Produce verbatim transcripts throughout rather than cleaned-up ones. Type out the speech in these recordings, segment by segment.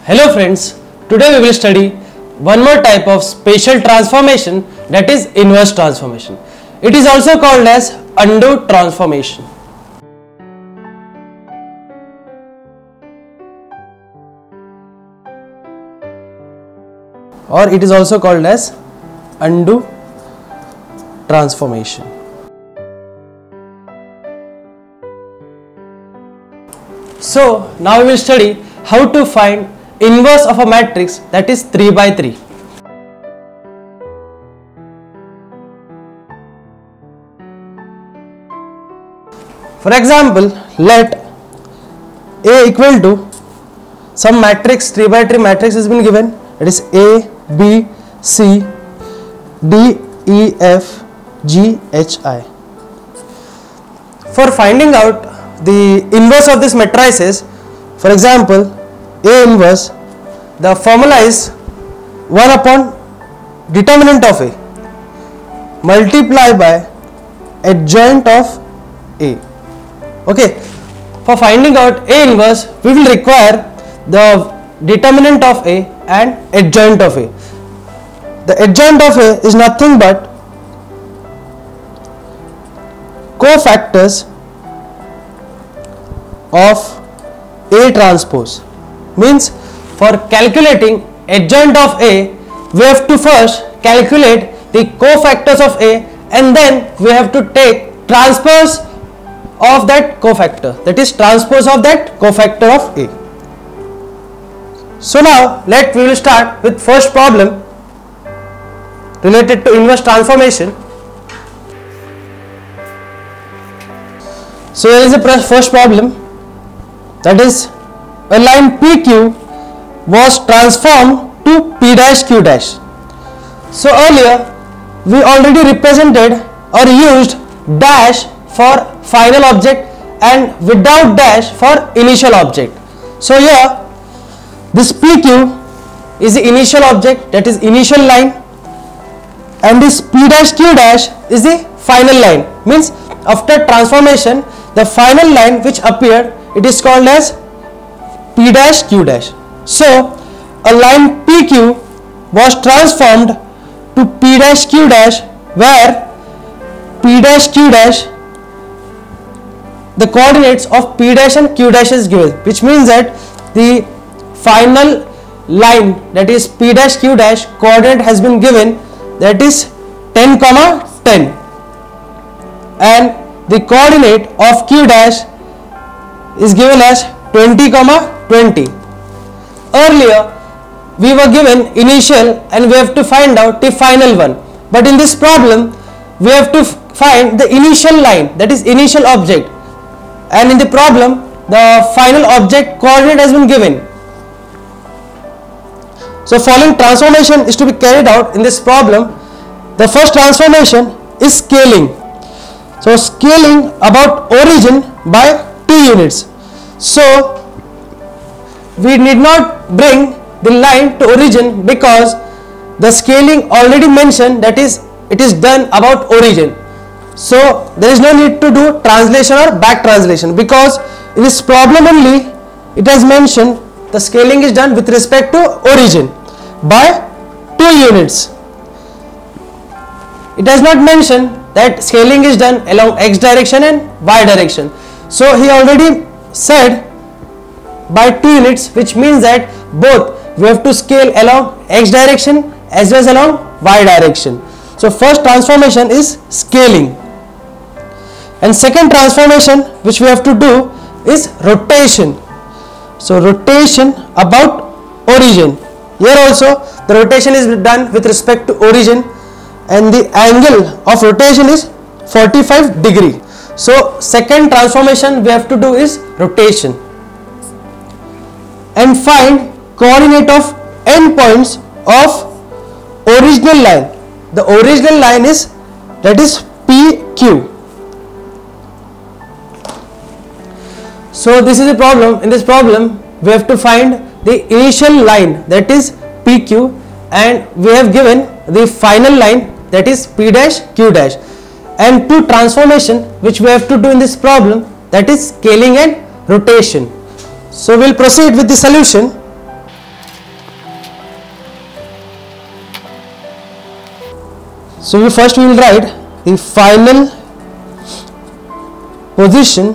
Hello friends, today we will study one more type of spatial transformation, that is inverse transformation. It is also called as undo transformation. Or it is also called as undo transformation. So now we will study how to find inverse of a matrix, that is three by three. For example, let A equal to some matrix, three by three matrix has been given, it is A, B, C, D, E, F, G, H, I. For finding out the inverse of this matrices, for example, A inverse, the formula is one upon determinant of A multiplied by adjoint of A. Okay, for finding out A inverse, we will require the determinant of A and adjoint of A. The adjoint of A is nothing but cofactors of A transpose. Means for calculating adjoint of A, we have to first calculate the cofactors of A and then we have to take transpose of that cofactor, that is transpose of that cofactor of A. So now let we will start with first problem related to inverse transformation. So here is the first problem, that is a line P Q was transformed to P dash Q dash. So earlier we already represented or used dash for final object and without dash for initial object. So here this P Q is the initial object, that is initial line, and this P dash Q dash is the final line. Means after transformation, the final line which appeared, it is called as P dash Q dash. So a line P Q was transformed to P dash Q dash, where P dash Q dash, the coordinates of P dash and Q dash is given, which means that the final line, that is P dash Q dash, coordinate has been given, that is ten comma ten, and the coordinate of Q dash is given as twenty comma twenty. Earlier we were given initial and we have to find out the final one, but in this problem we have to find the initial line, that is initial object, and in the problem the final object coordinate has been given. So following transformation is to be carried out in this problem. The first transformation is scaling. So scaling about origin by two units. So we need not bring the line to origin because the scaling already mentioned, that is it is done about origin. So there is no need to do translation or back translation, because in this problem only it has mentioned the scaling is done with respect to origin by two units. It has not mentioned that scaling is done along x direction and y direction. So he already said by two units, which means that both we have to scale along x direction as well as along y direction. So first transformation is scaling, and second transformation which we have to do is rotation. So rotation about origin. Here also the rotation is done with respect to origin, and the angle of rotation is forty-five degree. So second transformation we have to do is rotation, and find coordinate of endpoints of original line. The original line is, that is P Q. So this is the problem. In this problem we have to find the initial line, that is P Q, and we have given the final line, that is P dash Q dash, and two transformation which we have to do in this problem, that is scaling and rotation. So we will proceed with the solution. So we first we will write the final position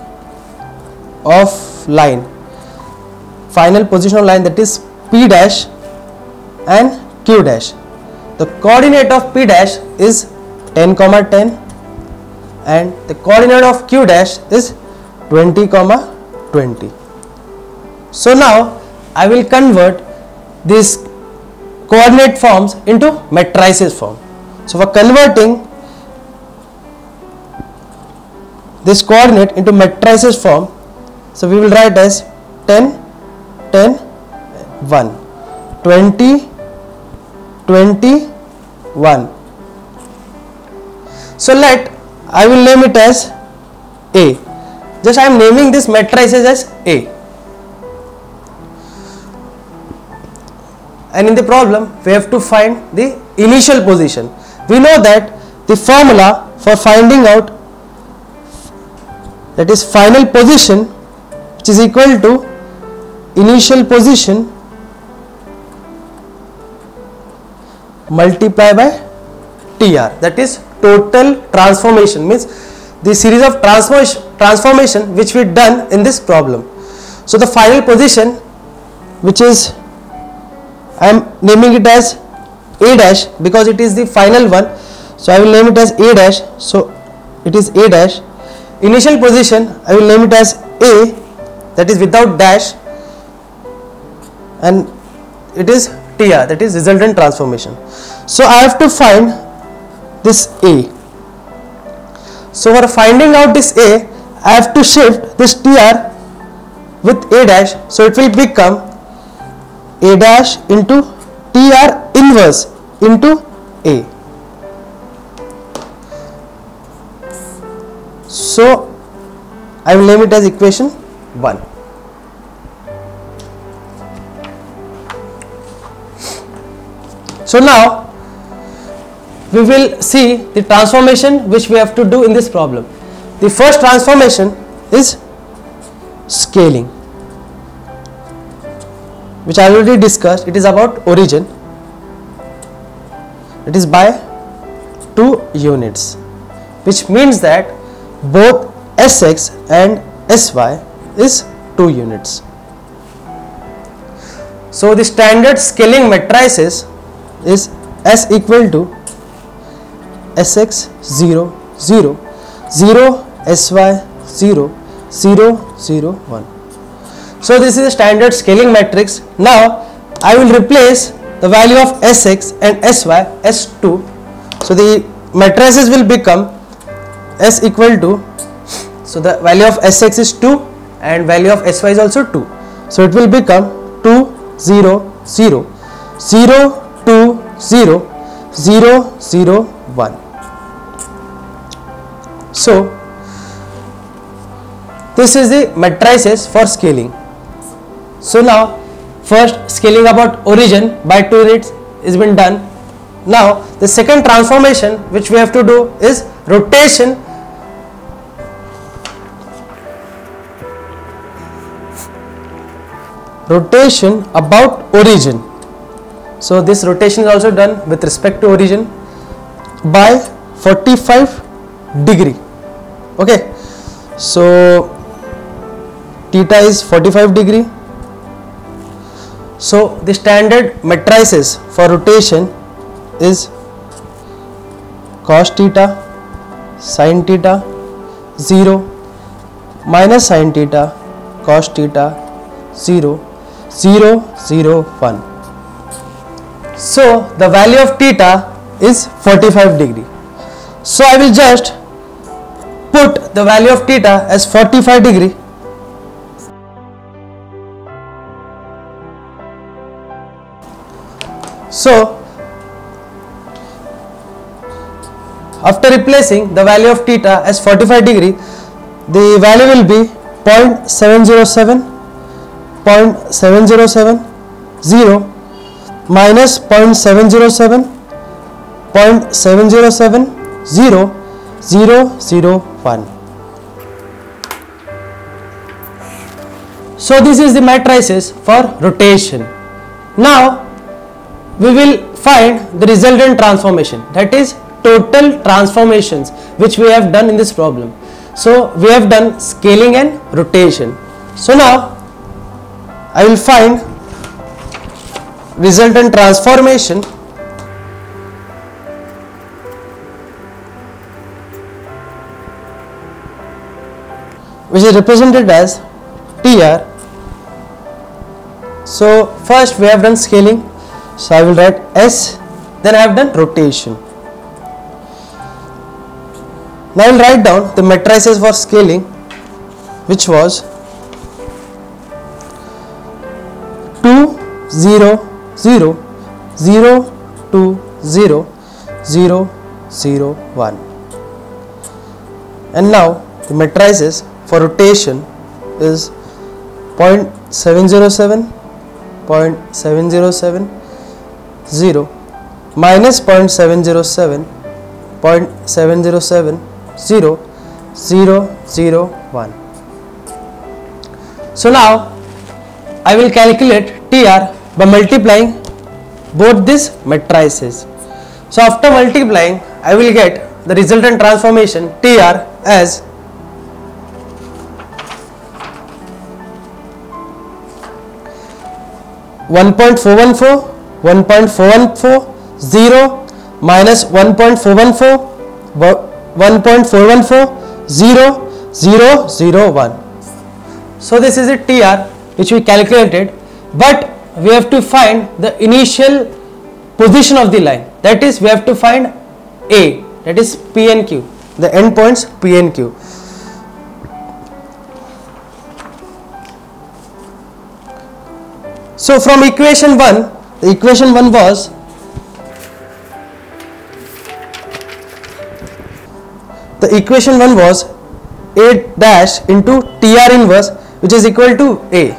of line, final position of line, that is P dash and Q dash. The coordinate of P dash is ten comma ten and the coordinate of Q dash is twenty comma twenty. So now I will convert these coordinate forms into matrices form. So for converting this coordinate into matrices form, so we will write as ten, ten, one, twenty, twenty, one. So let I will name it as A. Just I am naming this matrices as A. And in the problem we have to find the initial position. We know that the formula for finding out, that is final position, which is equal to initial position multiply by T R, that is total transformation, means the series of transformation transformation which we done in this problem. So the final position, which is I am naming it as A dash because it is the final one, so I will name it as A dash. So it is A dash. Initial position I will name it as A, that is without dash, and it is T R, that is resultant transformation. So I have to find this A. So for finding out this A, I have to shift this T R with A dash, so it will become A dash into T R inverse into A. So I will name it as equation one. So now we will see the transformation which we have to do in this problem. The first transformation is scaling, which I already discussed. It is about origin. It is by two units, which means that both S X and S Y is two units. So the standard scaling matrices is S equal to S X zero, zero, zero, S Y zero, zero, zero, one. So this is a standard scaling matrix. Now I will replace the value of S X and S Y as two. So the matrices will become S equal to, so the value of S X is two and value of S Y is also two. So it will become two, zero, zero, zero, two, zero, zero, zero, one. So this is the matrices for scaling. So now first scaling about origin by two units is been done. Now the second transformation which we have to do is rotation rotation about origin. So this rotation is also done with respect to origin by forty-five degree. Okay, so theta is forty-five degree. So the standard matrices for rotation is cos theta, sin theta, zero, minus sin theta, cos theta, zero, zero, zero, one. So the value of theta is forty-five degree. So I will just put the value of theta as forty-five degree. So after replacing the value of theta as forty-five degree, the value will be zero point seven zero seven, zero point seven zero seven, zero, minus zero point seven zero seven, zero point seven zero seven, zero, zero, zero, one. So this is the matrices for rotation. Now we will find the resultant transformation, that is total transformations which we have done in this problem. So we have done scaling and rotation. So now I will find resultant transformation which is represented as T R. So first we have done scaling, so I will write S, then I have done rotation. Now I will write down the matrices for scaling, which was two, zero, zero, zero, two, zero, zero, zero, one. And now the matrices for rotation is zero point seven zero seven, zero point seven zero seven, zero, minus zero point seven zero seven, zero point seven zero seven, zero, zero, zero, one. So now I will calculate T R by multiplying both these matrices. So after multiplying, I will get the resultant transformation T R as one point four one four, one point four one four, zero, minus one point four one four, one point four one four, zero, zero, zero, one. So this is a T R which we calculated, but we have to find the initial position of the line, that is we have to find A, that is P and Q, the endpoints P and Q. So from equation one, the equation one was the equation one was A dash into T R inverse, which is equal to A.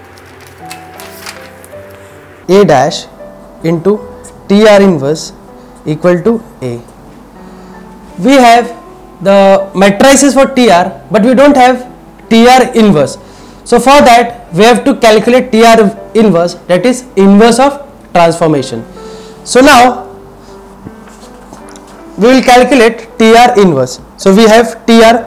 A dash into T R inverse equal to A. We have the matrices for T R, but we don't have T R inverse. So for that we have to calculate T R inverse, that is inverse of transformation. So now we will calculate T R inverse. So we have T R,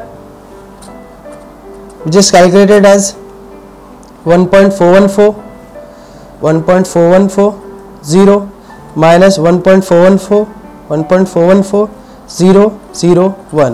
which is calculated as one point four one four, one point four one four, zero, minus one point four one four, one point four one four, zero, zero, one.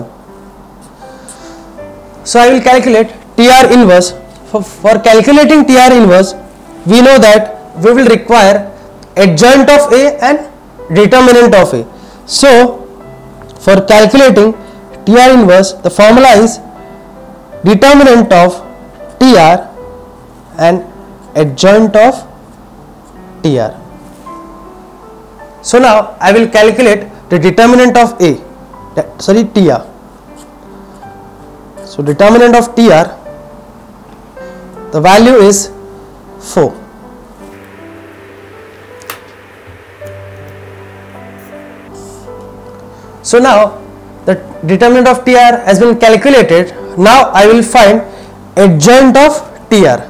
So I will calculate T R inverse. For, for calculating T R inverse, we know that we will require adjoint of A and determinant of A. So for calculating T R inverse, the formula is determinant of T R and adjoint of T R. So now I will calculate the determinant of A, that, sorry T R. So determinant of T R, the value is four. So now the determinant of T R has been calculated. Now I will find adjoint of T R.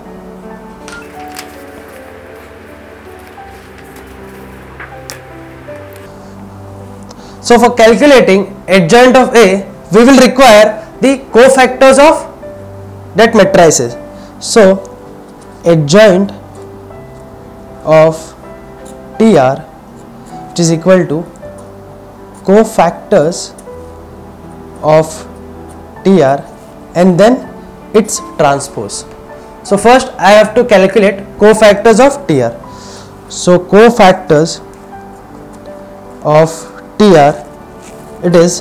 So for calculating adjoint of A, we will require the cofactors of that matrices. So adjoint of T R, which is equal to cofactors of T R and then its transpose. So first I have to calculate cofactors of T R. So cofactors of T R, it is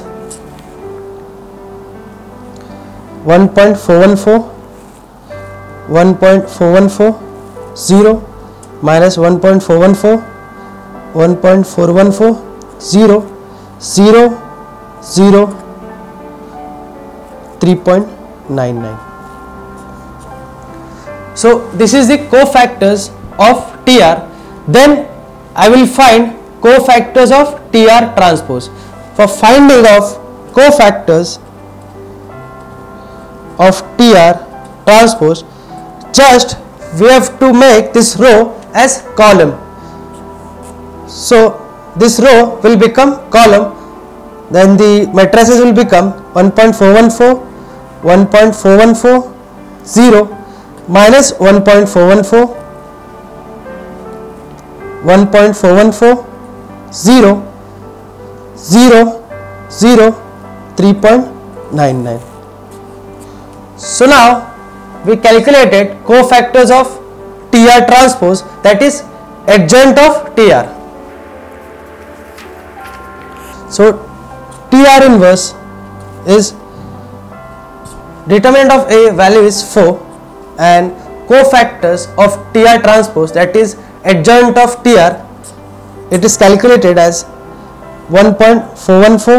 one point four one four, one point four one four, zero, minus one point four one four, one point four one four, zero, zero, zero, three point nine nine. So this is the cofactors of T R. Then I will find cofactors of T R transpose. For finding of cofactors of T R transpose, just we have to make this row as column. So this row will become column then the matrices will become one point four one four, one point four one four, zero, minus one point four one four, one point four one four, zero, zero, zero, three point nine nine. So now we calculated cofactors of T R transpose, that is adjoint of T R. So T R inverse is determinant of A value is four and cofactors of T R transpose, that is adjoint of T R, it is calculated as one point four one four,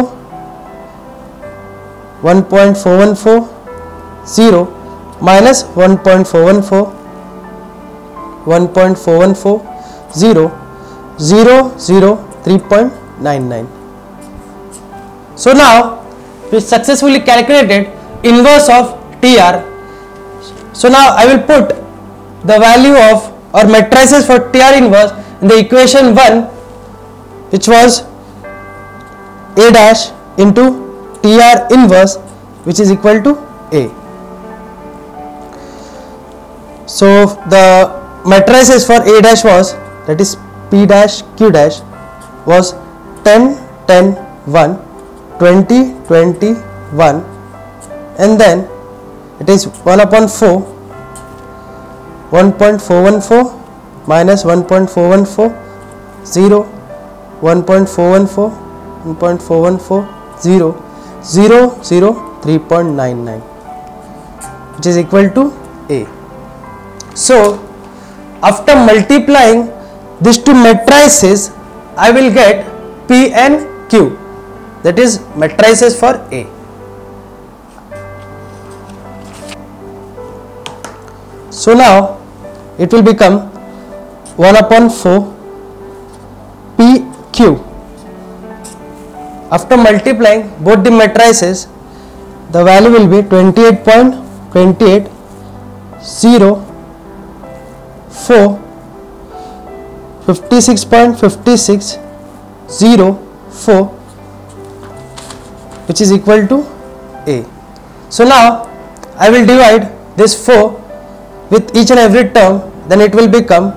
one point four one four, zero, minus one point four one four, one point four one four, zero, zero, zero, three point nine nine. So now we successfully calculated inverse of T R. So now I will put the value of or matrices for T R inverse in the equation one, which was A dash into T R inverse, which is equal to A. So the matrices for A dash was, that is P dash Q dash, was ten, ten, one, twenty, twenty, one, and then it is one upon four, one point four one four minus one point four one four, zero, one point four one four, one point four one four, zero, zero, zero, three point nine nine, which is equal to A. So after multiplying these two matrices, I will get P and Q, that is matrices for A. So now it will become one upon four P Q. After multiplying both the matrices, the value will be twenty-eight point two eight, zero, four, fifty-six point five six, zero, four, which is equal to A. So now I will divide this four with each and every term, then it will become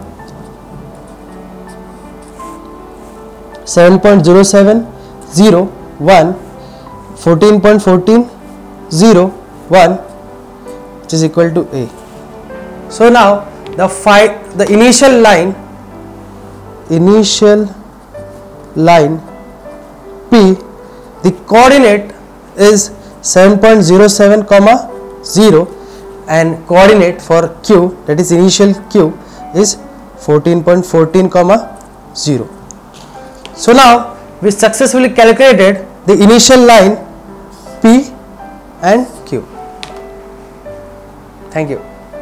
seven point zero seven, zero, one, fourteen point one four, zero, one, which is equal to A. So now the phi, the initial line, initial line P, the coordinate is seven point zero seven comma zero, and coordinate for Q, that is initial Q, is fourteen point one four comma zero. So now we successfully calculated the initial line P and Q. Thank you.